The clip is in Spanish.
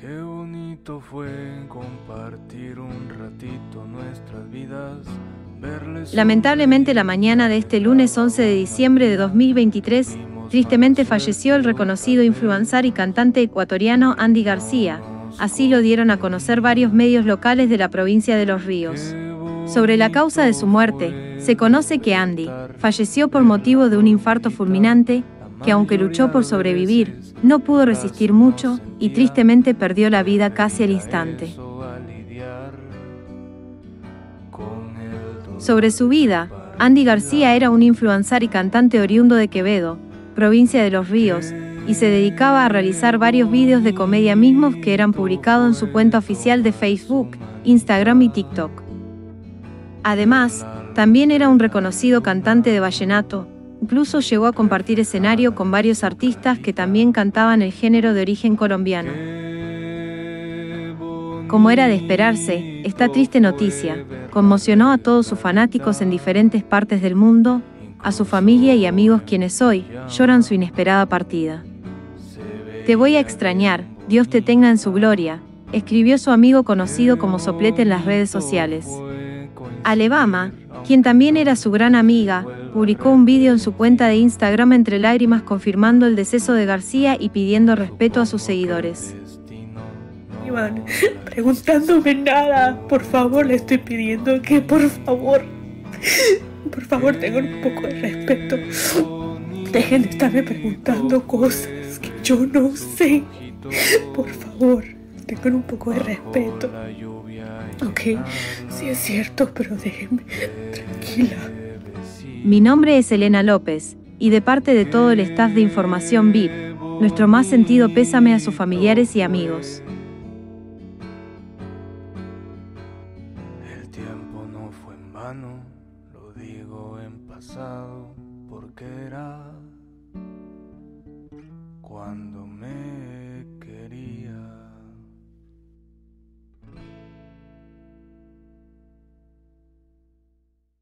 Qué bonito fue compartir un ratito nuestras vidas. Lamentablemente, la mañana de este lunes 11 de diciembre de 2023, tristemente falleció el reconocido influencer y cantante ecuatoriano Andy García. Así lo dieron a conocer varios medios locales de la provincia de Los Ríos. Sobre la causa de su muerte, se conoce que Andy falleció por motivo de un infarto fulminante, que aunque luchó por sobrevivir, no pudo resistir mucho y tristemente perdió la vida casi al instante. Sobre su vida, Andy García era un influencer y cantante oriundo de Quevedo, provincia de Los Ríos, y se dedicaba a realizar varios vídeos de comedia mismos que eran publicados en su cuenta oficial de Facebook, Instagram y TikTok. Además, también era un reconocido cantante de vallenato, incluso llegó a compartir escenario con varios artistas que también cantaban el género de origen colombiano. Como era de esperarse, esta triste noticia conmocionó a todos sus fanáticos en diferentes partes del mundo, a su familia y amigos quienes hoy lloran su inesperada partida. Te voy a extrañar, Dios te tenga en su gloria, escribió su amigo conocido como Soplete en las redes sociales. Alabama, quien también era su gran amiga, publicó un vídeo en su cuenta de Instagram entre lágrimas confirmando el deceso de García y pidiendo respeto a sus seguidores. Iván, preguntándome nada, por favor le estoy pidiendo que por favor tengan un poco de respeto. Dejen de estarme preguntando cosas que yo no sé. Por favor, tengan un poco de respeto. Ok, sí es cierto, pero déjenme tranquila. Mi nombre es Elena López, y de parte de todo el staff de Información VIP, nuestro más sentido pésame a sus familiares y amigos. El tiempo no fue en vano, lo digo en pasado, porque era cuando me